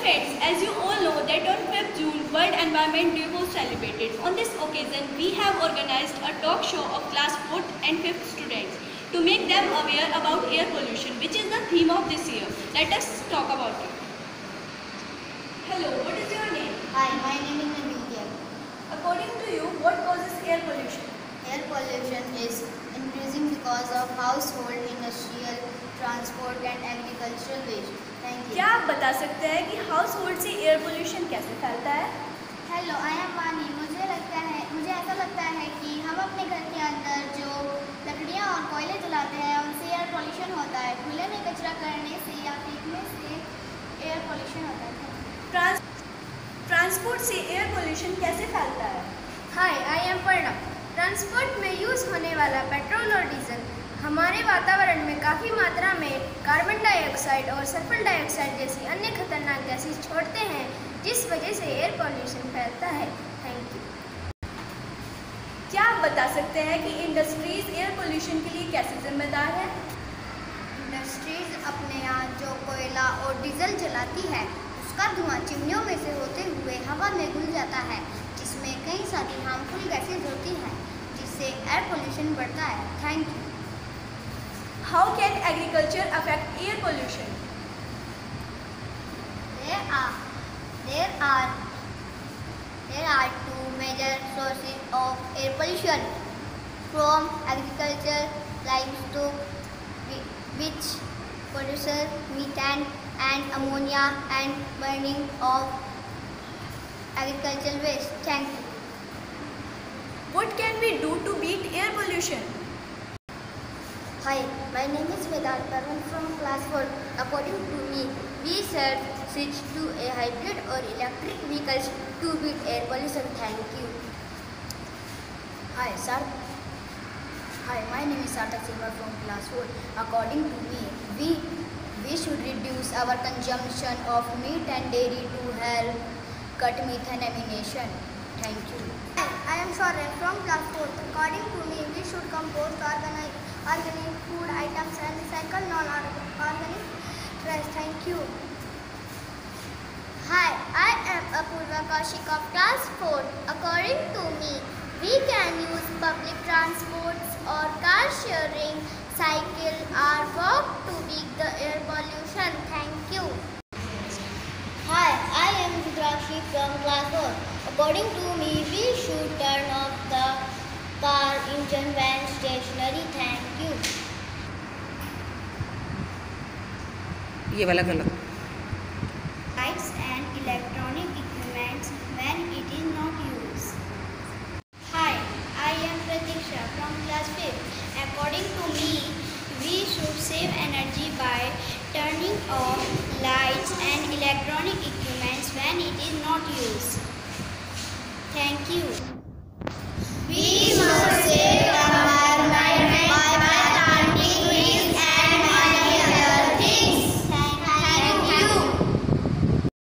friends, as you all know that on 5th June World Environment Day was celebrated. On this occasion, we have organized a talk show of class 4th and 5th students to make them aware about air pollution, which is the theme of this year. Let us talk about it. Hello, what is your name? Hi, my name is Nabil. According to you, what causes air pollution? Air pollution is increasing because of household, industrial, transport and agricultural waste. Thank you. क्या आप बता सकते हैं कि household से air pollution कैसे फैलता है? हेलो, आई एम वानी। मुझे ऐसा लगता है कि हम अपने घर के अंदर जो लकड़ियाँ और कोयले जलाते हैं उनसे एयर पोल्यूशन होता है। खुले में कचरा करने से या फेंकने से एयर पोल्यूशन होता है। ट्रांसपोर्ट से एयर पोल्यूशन कैसे फैलता है? Hi, I am Parna. Transport में यूज़ होने वाला पेट्रोल और डीजल हमारे वातावरण में काफ़ी मात्रा में कार्बन डाइऑक्साइड और सल्फर डाइऑक्साइड जैसी अन्य खतरनाक गैसें छोड़ते हैं, जिस वजह से एयर पोल्यूशन फैलता है। Thank you. क्या आप बता सकते हैं कि इंडस्ट्रीज एयर पोल्यूशन के लिए कैसे जिम्मेदार है? इंडस्ट्रीज अपने यहाँ जो कोयला और डीजल जलाती है उसका धुआं चिमनियों में से होते हुए हवा में घुल जाता है, जिसमें कई सारी हार्मफुल गैसेज होती हैं, जिससे एयर पोल्यूशन बढ़ता है। Thank you. How can agriculture affect air pollution? There are two major sources of air pollution from agriculture, livestock, which produces methane and ammonia, and burning of agricultural waste. Thank you. What can we do to beat air pollution? Hi, my name is Vedant Parvan from class 4. According to me, we should switch to a hybrid or electric vehicles to beat air pollution. Thank you. Hi, sir. Hi, my name is Sarthak Silva from class 4. According to me, we should reduce our consumption of meat and dairy to help cut methane emission. Thank you. Hi, I am Shaurya from class 4. According to me, we should compost organic food items and recycle non-organic trash. Thank you. Hi, I am Apurva Kaushik of class 4. According to me, we can use public transports or car sharing, cycle or walk to beat the air pollution. Thank you. Hi, I am Rudrakshi from class 4. According to me, we should turn off the car engine when stationary. Thank you. ये वाला गलत। Lights and electronic equipment when it is not used. Hi, I am Pratiksha from class 5. According to me, we should save energy by turning off lights and electronic equipment when it is not used. Thank you.